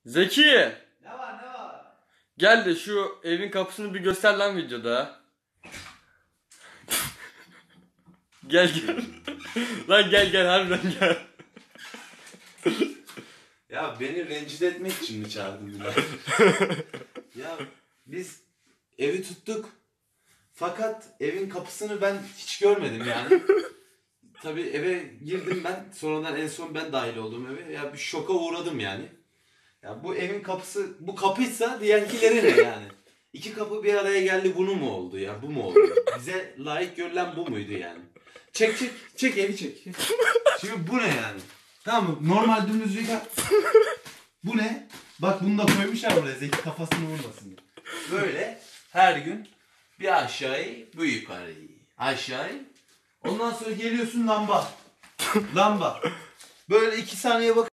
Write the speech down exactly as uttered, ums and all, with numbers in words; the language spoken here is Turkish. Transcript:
Zeki! Ne var ne var? Gel de şu evin kapısını bir göster lan videoda. Gel gel. Lan gel gel harbiden gel. Ya beni rencide etmek için mi çağırdın Bilal? Ya biz evi tuttuk. Fakat evin kapısını ben hiç görmedim yani. Tabii eve girdim ben. Sonradan en son ben dahil oldum eve. Ya bir şoka uğradım yani. Ya bu evin kapısı, bu kapıysa diğerkileri ne yani? İki kapı bir araya geldi, bunu mu oldu ya? Bu mu oldu? Bize layık görülen bu muydu yani? Çek çek, çek evi çek. Şimdi bu ne yani? Tamam mı? Normal dümdüz bir kat. Bu ne? Bak bunu da koymuşlar buraya, Zeki kafasını vurmasın diye. Böyle her gün bir aşağıyı, bir yukarıyı. Aşağıyı. Ondan sonra geliyorsun lamba. Lamba. Böyle iki saniye bak.